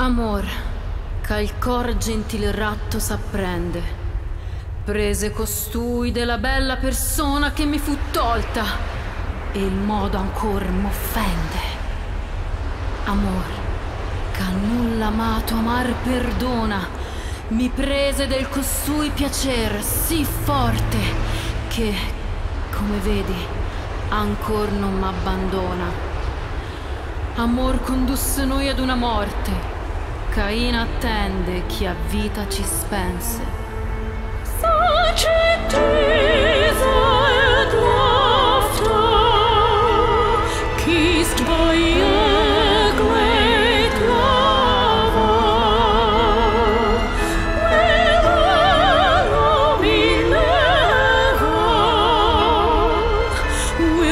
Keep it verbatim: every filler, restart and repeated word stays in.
Amor, ch'al cor gentil ratto s'apprende, prese costui della bella persona che mi fu tolta, e il modo ancor m'offende. Amor, ch'a nulla amato amar perdona, mi prese del costui piacer sì forte, che, come vedi, ancor non m'abbandona. Amor condusse noi ad una morte, Cain attende chi a vita ci spense. Sanctezza et laughter kissed by a great lover, will I be never,